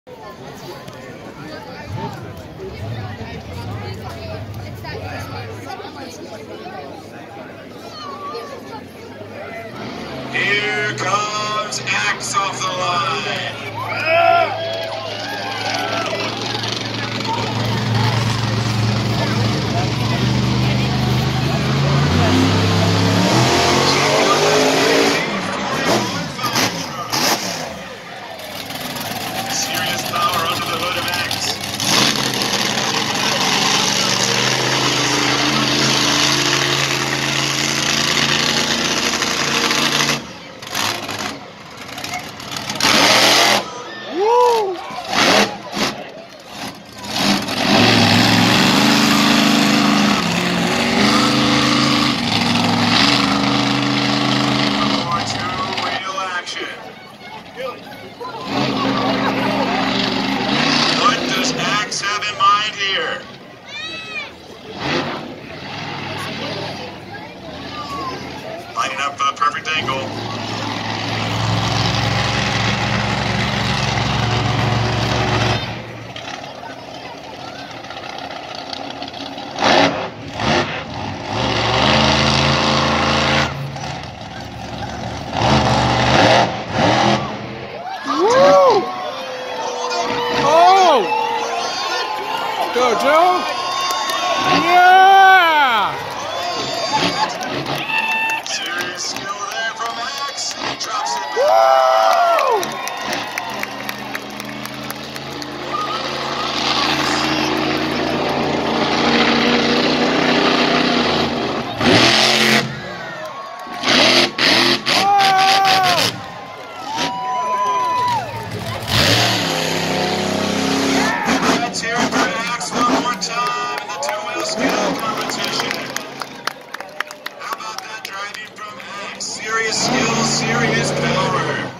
Here comes Axe off the line. Serious power under the hood of Axe. What does Axe have in mind here? Lining up for the perfect angle. Go, Joe! Yeah! Serious skill there from Axe. He drops it. Woo! Let's hear it for Axe one more time in the two-wheel skill competition. How about that driving from Axe? Serious skill, serious power.